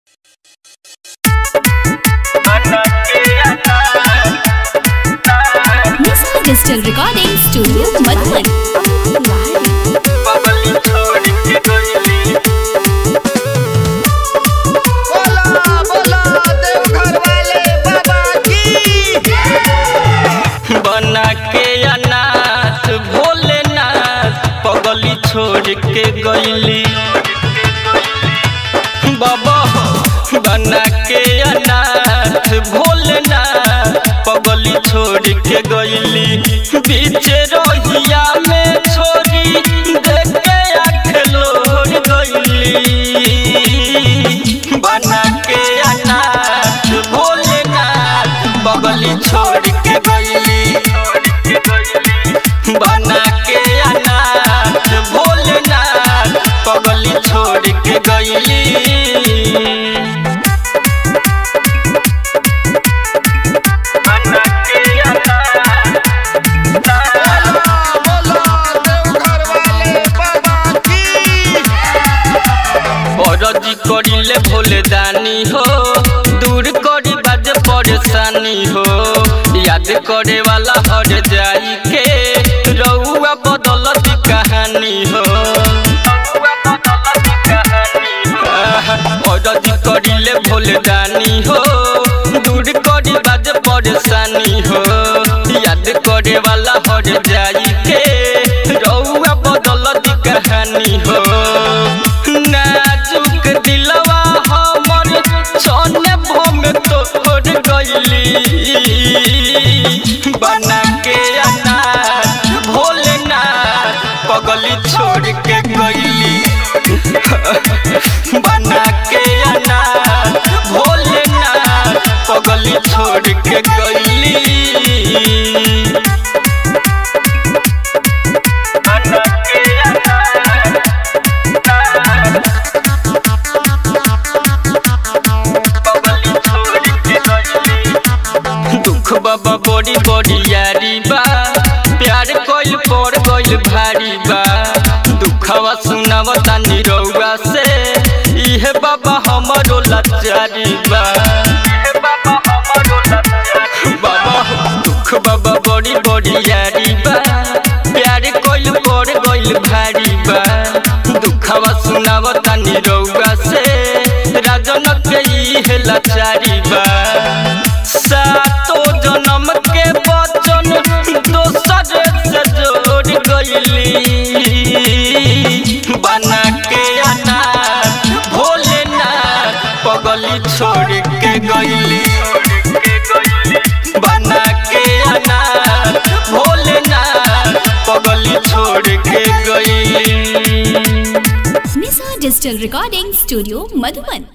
Digital recording studio Madhuban. बना के अनाथ भोलेनाथ पगली छोड़ के गईली बाबा। बना के अनाथ भोलेनाथ पगली छोड़ के गईली। बीचे रोहिया में छोरी देख के आँख लोड़ गईली। बना के अनाथ भोलेनाथ पगली छोड़ के गईली। बना के अनाथ भोलेनाथ पगली छोड़ के गईली। करिले भोले दानी हो, दूर करी बाज परेशानी हो। याद करे वाला हर जाई के रउआ बदलती कहानी हो। करिले भोले दानी हो, दूर करी बाज परेशानी हो। याद करे वाला हर जाई के रउआ बदलती कहानी हो। नाजुक दिलवा हमर सोने भम तोड़ गईली। बना के अनाथ भोलेनाथ पगली छोड़ के गईली। बना के अनाथ भोलेनाथ पगली छोड़ के गईली। बाबा बड़ी बड़ी यारी बा, प्यार कोइल पर गइल भारी बा। दुखवा सुनाव तानी रउआ से, इहे बाबा हमरो लाचारी बा। बाबा दुख बाबा बड़ी बड़ी यारी बा, प्यार कोइल पर गइल भारी बा। दुखवा सुनाव तानी रउआ से, राजन के इहे लाचारी बा। सातो जन्म के वचन दोसर से जोड़ गईली। बना के अनाथ भोलेनाथ पगली छोड़ के गईली। बना के अनाथ भोलेनाथ पगली छोड़ के गईली। Digital recording studio Madhuban.